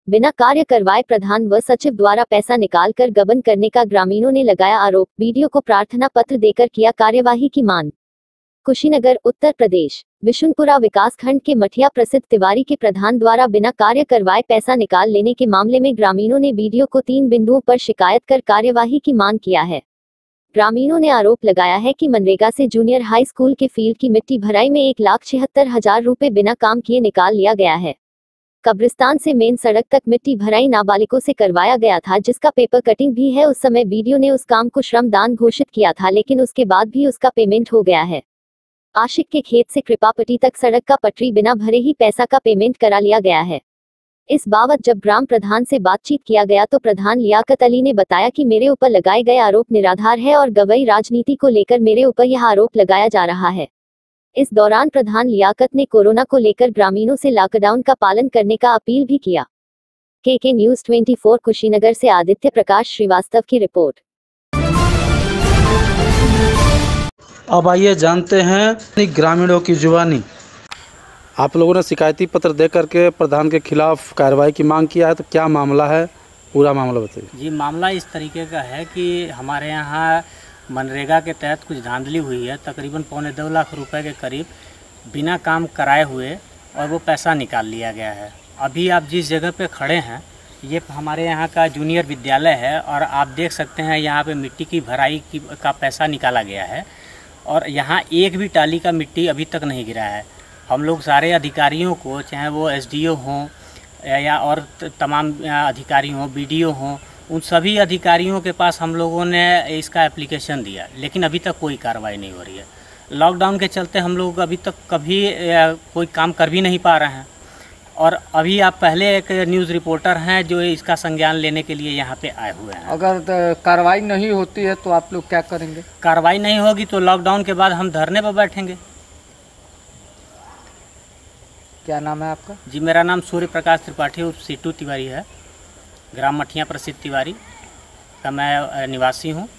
बिना कार्य करवाए प्रधान व सचिव द्वारा पैसा निकालकर गबन करने का ग्रामीणों ने लगाया आरोप। वीडियो को प्रार्थना पत्र देकर किया कार्यवाही की मांग। कुशीनगर, उत्तर प्रदेश। बिशुनपुरा विकासखंड के मठिया प्रसिद्ध तिवारी के प्रधान द्वारा बिना कार्य करवाए पैसा निकाल लेने के मामले में ग्रामीणों ने वीडियो को 3 बिंदुओं पर शिकायत कर कार्यवाही की मांग किया है। ग्रामीणों ने आरोप लगाया है कि मनरेगा से जूनियर हाई स्कूल के फील्ड की मिट्टी भराई में 1,76,000 रुपए बिना काम किए निकाल लिया गया है। कब्रिस्तान से मेन सड़क तक मिट्टी भराई नाबालिगों से करवाया गया था, जिसका पेपर कटिंग भी है। उस समय वीडियो ने उस काम को श्रमदान घोषित किया था, लेकिन उसके बाद भी उसका पेमेंट हो गया है। आशिक के खेत से कृपापट्टी तक सड़क का पटरी बिना भरे ही पैसा का पेमेंट करा लिया गया है। इस बाबत जब ग्राम प्रधान से बातचीत किया गया तो प्रधान लियाकत अली ने बताया कि मेरे ऊपर लगाए गए आरोप निराधार है और गवई राजनीति को लेकर मेरे ऊपर यह आरोप लगाया जा रहा है। इस दौरान प्रधान लियाकत ने कोरोना को लेकर ग्रामीणों से लॉकडाउन का पालन करने का अपील भी किया। के न्यूज़ 24 कुशीनगर से आदित्य प्रकाश श्रीवास्तव की रिपोर्ट। अब आइए जानते हैं ग्रामीणों की जुबानी। आप लोगों ने शिकायती पत्र दे करके प्रधान के खिलाफ कार्रवाई की मांग किया है, तो क्या मामला है, पूरा मामला बताइए। जी, मामला इस तरीके का है कि हमारे यहाँ मनरेगा के तहत कुछ धांधली हुई है। तकरीबन 2.25 लाख रुपए के करीब बिना काम कराए हुए और वो पैसा निकाल लिया गया है। अभी आप जिस जगह पे खड़े हैं ये हमारे यहाँ का जूनियर विद्यालय है और आप देख सकते हैं यहाँ पे मिट्टी की भराई का पैसा निकाला गया है और यहाँ एक भी टाली का मिट्टी अभी तक नहीं गिरा है। हम लोग सारे अधिकारियों को, चाहे वो एसडीओ हों या और तमाम अधिकारी हों, बीडीओ हों, उन सभी अधिकारियों के पास हम लोगों ने इसका एप्लीकेशन दिया, लेकिन अभी तक कोई कार्रवाई नहीं हो रही है। लॉकडाउन के चलते हम लोग अभी तक कभी कोई काम कर भी नहीं पा रहे हैं। और अभी आप पहले एक न्यूज़ रिपोर्टर हैं जो इसका संज्ञान लेने के लिए यहाँ पे आए हुए हैं। अगर कार्रवाई नहीं होती है तो आप लोग क्या करेंगे? कार्रवाई नहीं होगी तो लॉकडाउन के बाद हम धरने पर बैठेंगे। क्या नाम है आपका? जी, मेरा नाम सूर्य प्रकाश त्रिपाठी उर्फ सीटू तिवारी है। ग्राम मठिया प्रसिद्ध तिवारी का मैं निवासी हूँ।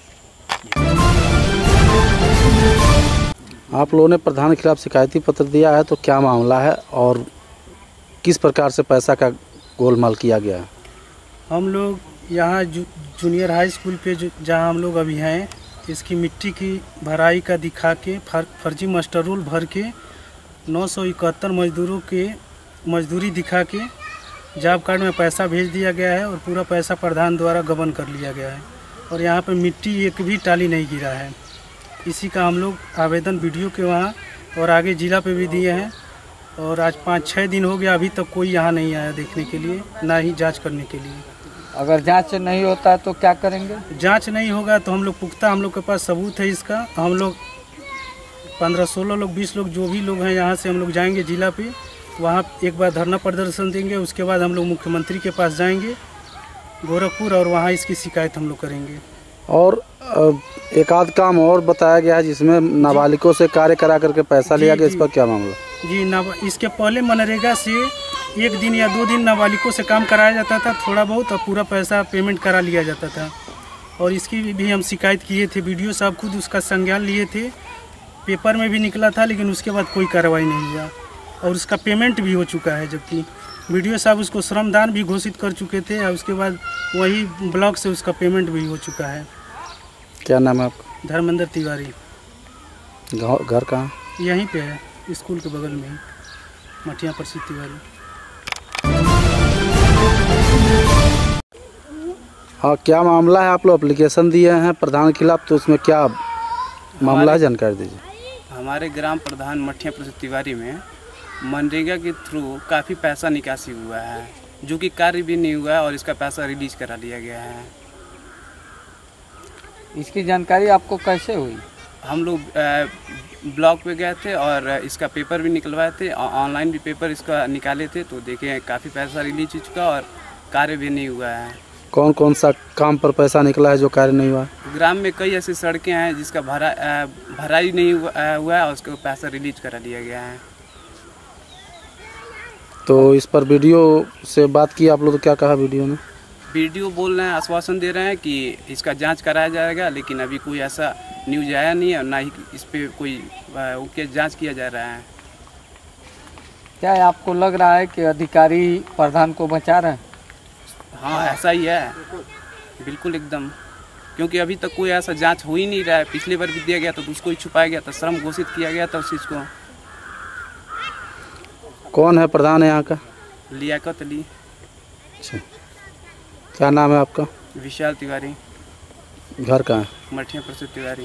आप लोगों ने प्रधान के खिलाफ शिकायती पत्र दिया है, तो क्या मामला है और किस प्रकार से पैसा का गोलमाल किया गया है? हम लोग यहाँ जूनियर हाई स्कूल पे जहाँ हम लोग अभी हैं, इसकी मिट्टी की भराई का दिखा के फर्जी मास्टर रोल भर के 971 मजदूरों के मजदूरी दिखा के जॉब कार्ड में पैसा भेज दिया गया है और पूरा पैसा प्रधान द्वारा गबन कर लिया गया है और यहाँ पे मिट्टी एक भी टाली नहीं गिरा है। इसी का हम लोग आवेदन वीडियो के वहाँ और आगे जिला पे भी दिए हैं और आज 5-6 दिन हो गया, अभी तक कोई यहाँ नहीं आया देखने के लिए, ना ही जांच करने के लिए। अगर जांच नहीं होता है तो क्या करेंगे? जांच नहीं होगा तो हम लोग पुख्ता, हम लोग के पास सबूत है इसका। हम लोग 15-16 लोग 20 लोग जो भी लोग हैं यहाँ से हम लोग जाएंगे जिला पे, वहाँ एक बार धरना प्रदर्शन देंगे। उसके बाद हम लोग मुख्यमंत्री के पास जाएंगे गोरखपुर और वहाँ इसकी शिकायत हम लोग करेंगे। और एक आध काम और बताया गया है जिसमें नाबालिगों से कार्य करा करके पैसा लिया गया, इस पर क्या मामला? जी, इसके पहले मनरेगा से 1 दिन या 2 दिन नाबालिगों से काम कराया जाता था थोड़ा बहुत, और पूरा पैसा पेमेंट करा लिया जाता था। और इसकी भी हम शिकायत किए थे, वीडियो साहब खुद उसका संज्ञान लिए थे, पेपर में भी निकला था, लेकिन उसके बाद कोई कार्रवाई नहीं हुआ और उसका पेमेंट भी हो चुका है। जबकि वीडियो साहब उसको श्रमदान भी घोषित कर चुके थे और उसके बाद वही ब्लॉक से उसका पेमेंट भी हो चुका है। क्या नाम है आपका? धर्मेंद्र तिवारी। घर कहाँ? यहीं पे है, स्कूल के बगल में ही, मठिया प्रसिद्ध तिवारी। हाँ, क्या मामला है? आप लोग एप्लीकेशन दिए हैं प्रधान के खिलाफ, तो उसमें क्या मामला है, जानकारी दीजिए। हमारे ग्राम प्रधान मठिया प्रसिद्ध तिवारी में मनरेगा के थ्रू काफ़ी पैसा निकासी हुआ है, जो कि कार्य भी नहीं हुआ है और इसका पैसा रिलीज करा लिया गया है। इसकी जानकारी आपको कैसे हुई? हम लोग ब्लॉक पे गए थे और इसका पेपर भी निकलवाए थे, ऑनलाइन भी पेपर इसका निकाले थे, तो देखें काफ़ी पैसा रिलीज हो चुका और कार्य भी नहीं हुआ है। कौन कौन सा काम पर पैसा निकला है जो कार्य नहीं हुआ? ग्राम में कई ऐसी सड़कें हैं जिसका भराई नहीं हुआ है और उसका पैसा रिलीज करा लिया गया है। तो इस पर वीडियो से बात की आप लोग, तो क्या कहा वीडियो ने? वीडियो बोल रहे हैं, आश्वासन दे रहे हैं कि इसका जांच कराया जाएगा, लेकिन अभी कोई ऐसा न्यूज़ आया नहीं है और ना ही इस पर कोई जांच किया जा रहा है। क्या आपको लग रहा है कि अधिकारी प्रधान को बचा रहे हैं? हाँ, ऐसा ही है, बिल्कुल एकदम। क्योंकि अभी तक कोई ऐसा जांच हो ही नहीं रहा है। पिछली बार भी दिया गया था तो उसको ही छुपाया गया था, श्रम घोषित किया गया था उस चीज़ को। कौन है प्रधान है यहाँ का? लियाकत अली। अच्छा, क्या नाम है आपका? विशाल तिवारी। घर कहाँ है? मठिया प्रसिद्ध तिवारी।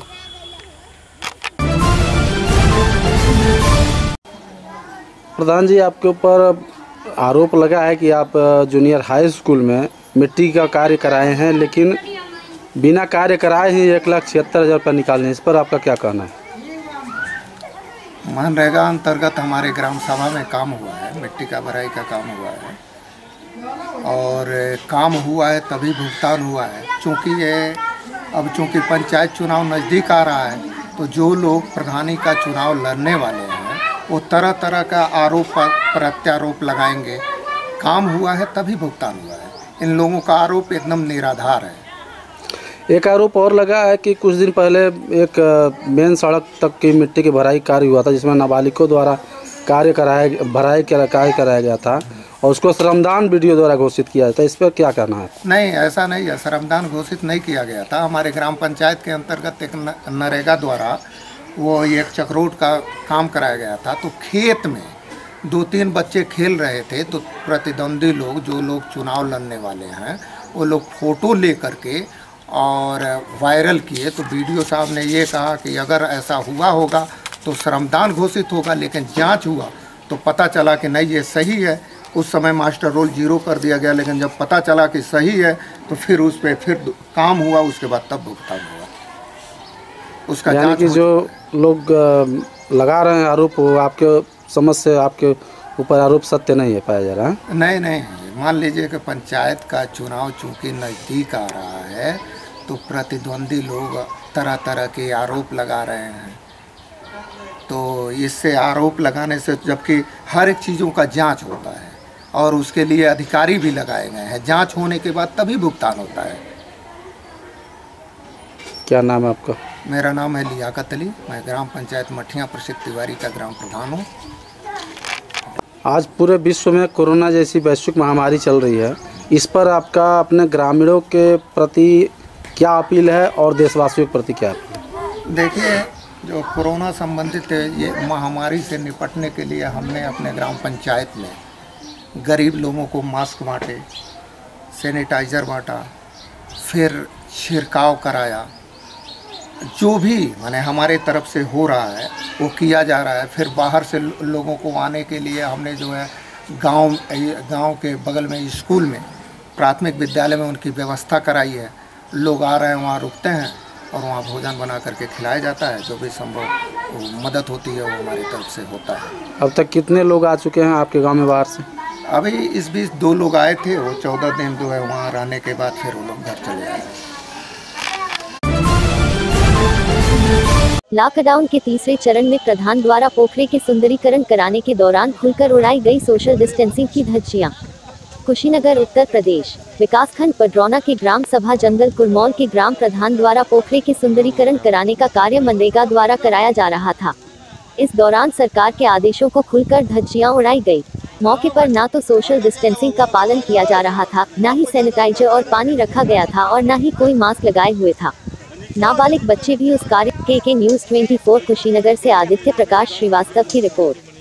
प्रधान जी, आपके ऊपर आरोप लगा है कि आप जूनियर हाई स्कूल में मिट्टी का कार्य कराए हैं, लेकिन बिना कार्य कराए ही 1,76,000 रुपये निकालने, इस पर आपका क्या कहना है? मनरेगा अंतर्गत हमारे ग्राम सभा में काम हुआ है, मिट्टी का भराई का काम हुआ है और काम हुआ है तभी भुगतान हुआ है। चूँकि पंचायत चुनाव नज़दीक आ रहा है तो जो लोग प्रधानी का चुनाव लड़ने वाले हैं वो तरह तरह का आरोप प्रत्यारोप लगाएंगे। काम हुआ है तभी भुगतान हुआ है। इन लोगों का आरोप एकदम निराधार है। एक आरोप और लगा है कि कुछ दिन पहले एक मेन सड़क तक की मिट्टी की भराई कार्य हुआ था, जिसमें नाबालिगों द्वारा भराई कराया गया था और उसको श्रमदान वीडियो द्वारा घोषित किया जाता है। इस पर क्या कहना है? नहीं, ऐसा नहीं है। श्रमदान घोषित नहीं किया गया था। हमारे ग्राम पंचायत के अंतर्गत एक नरेगा द्वारा वो एक चक्रोट का काम कराया गया था। तो खेत में 2-3 बच्चे खेल रहे थे तो प्रतिद्वंदी लोग, जो लोग चुनाव लड़ने वाले हैं, वो लोग फ़ोटो ले करके और वायरल किए। तो वीडियो साहब ने ये कहा कि अगर ऐसा हुआ होगा तो श्रमदान घोषित होगा, लेकिन जांच हुआ तो पता चला कि नहीं, ये सही है। उस समय मास्टर रोल 0 कर दिया गया, लेकिन जब पता चला कि सही है तो फिर उस पर फिर काम हुआ, उसके बाद तब भुगतान हुआ। उसका यानी कि जो लोग लगा रहे हैं आरोप, वो आपके समझ से आपके ऊपर आरोप सत्य नहीं है पाया जा रहा है? नहीं। मान लीजिए कि पंचायत का चुनाव चूँकि नज़दीक आ रहा है तो प्रतिद्वंदी लोग तरह तरह के आरोप लगा रहे हैं। तो इससे आरोप लगाने से, जबकि हर एक चीज़ों का जांच होता है और उसके लिए अधिकारी भी लगाए गए हैं, जांच होने के बाद तभी भुगतान होता है। क्या नाम है आपका? मेरा नाम है लियाकत अली। मैं ग्राम पंचायत मठिया प्रसिद्ध तिवारी का ग्राम प्रधान हूँ। आज पूरे विश्व में कोरोना जैसी वैश्विक महामारी चल रही है, इस पर आपका अपने ग्रामीणों के प्रति क्या अपील है और देशवासियों के प्रति क्या अपील? देखिए, जो कोरोना संबंधित ये महामारी से निपटने के लिए हमने अपने ग्राम पंचायत में गरीब लोगों को मास्क बांटे, सैनिटाइज़र बांटा, फिर छिड़काव कराया। जो भी माने हमारे तरफ से हो रहा है वो किया जा रहा है। फिर बाहर से लोगों को आने के लिए हमने जो है गांव के बगल में स्कूल में, प्राथमिक विद्यालय में उनकी व्यवस्था कराई है। लोग आ रहे हैं, वहाँ रुकते हैं और वहाँ भोजन बना करके खिलाया जाता है। जो भी संभव मदद होती है वो हमारी तरफ से होता है। अब तक कितने लोग आ चुके हैं आपके गांव में बाहर से? अभी इस बीच 2 लोग आए थे, वो 14 दिन जो है वहाँ रहने के बाद फिर वो लोग घर चले गए। लॉकडाउन के तीसरे चरण में प्रधान द्वारा पोखरे के सुंदरीकरण कराने के दौरान खुलकर उड़ाई गई सोशल डिस्टेंसिंग की धज्जियां। कुशीनगर, उत्तर प्रदेश। विकासखंड पडरौना के ग्राम सभा जंगल कुरमौल के ग्राम प्रधान द्वारा पोखरे के सुंदरीकरण कराने का कार्य मनरेगा द्वारा कराया जा रहा था। इस दौरान सरकार के आदेशों को खुलकर धज्जियां उड़ाई गई। मौके पर ना तो सोशल डिस्टेंसिंग का पालन किया जा रहा था, ना ही सैनिटाइजर और पानी रखा गया था और ना ही कोई मास्क लगाए हुए था। नाबालिग बच्चे भी उस कार्य के न्यूज़ 24 कुशीनगर से आदित्य प्रकाश श्रीवास्तव की रिपोर्ट।